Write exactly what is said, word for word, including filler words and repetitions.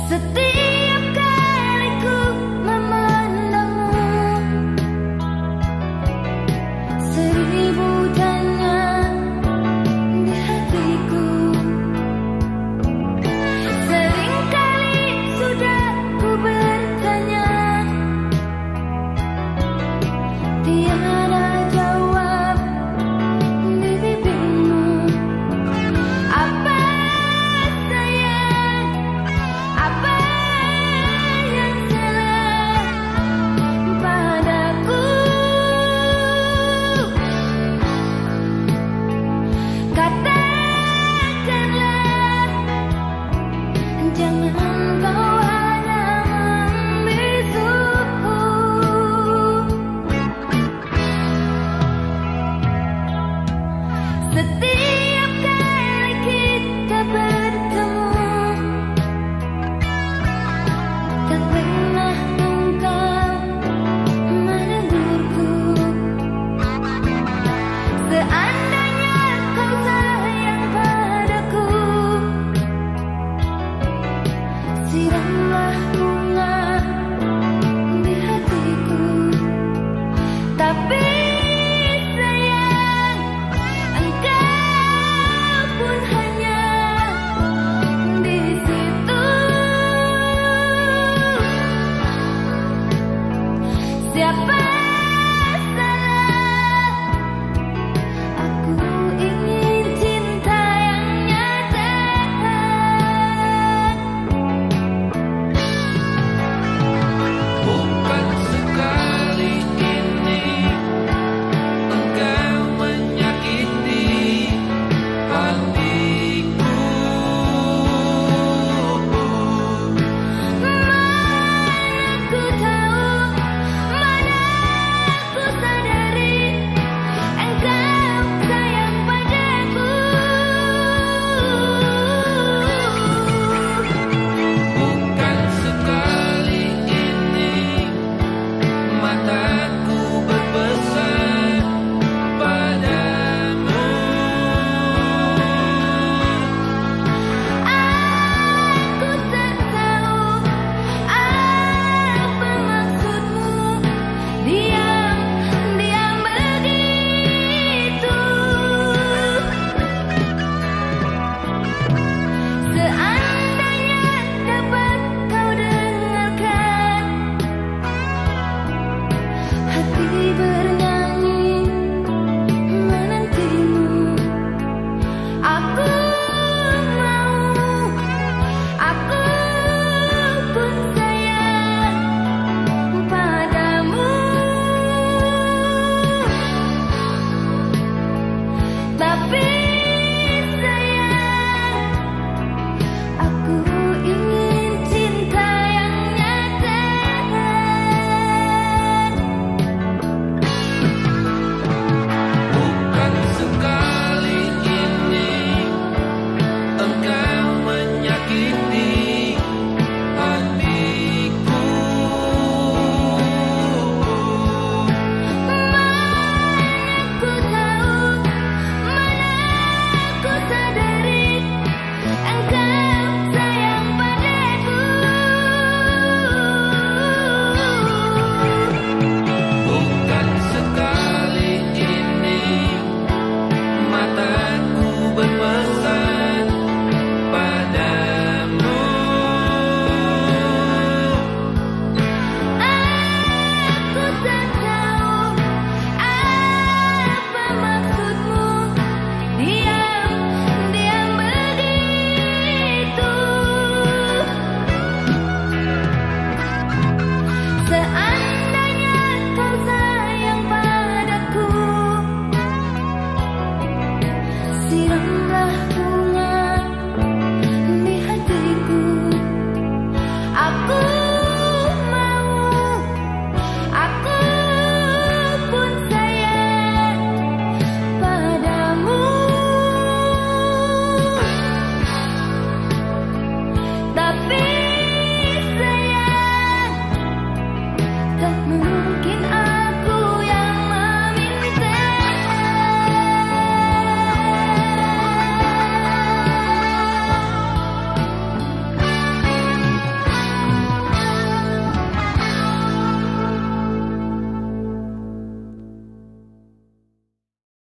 Setiap kali ku memandangmu, seribu tanya di hatiku. Seringkali sudah ku bertanya, tiada jawab di bibirmu. Apa sayang, apa yang salah padaku? Katakanlah, jangan kau hanya membisuku. Setiap kali kita bertemu, tak pernah engkau menegurku. Seandainya kau sayang padaku, siramlah bunga di hatiku. Tapi sayang, engkau pun hanya di situ. Siapa salah? Aku ingin cinta yang nyata. Bukan sekali ini engkau menyakiti hatiku. Mana ku tahu, mana ku sadari, engkau sayang padaku. Bukan sekali ini mataku berpesan padamu. Aku tak tahu apa maksudmu, diam, diam begitu. Seandainya dapat kau dengarkan, hati bernyanyi menantimu. Aku mau, aku pun sayang padamu. Tapi sayang, aku ingin cinta yang nyata. Bukan sekali ini engkau menyakiti hatiku. Mana ku tahu, mana ku sadari, engkau sayang padaku. Bukan sekali ini mataku berpesan padamu. Aku tak tahu apa maksudmu, diam, diam begitu. Seandainya kau sayang padaku, siramlah bunga di hatiku. Aku mau, aku pun sayang padamu. Tapi sayang, tak mungkin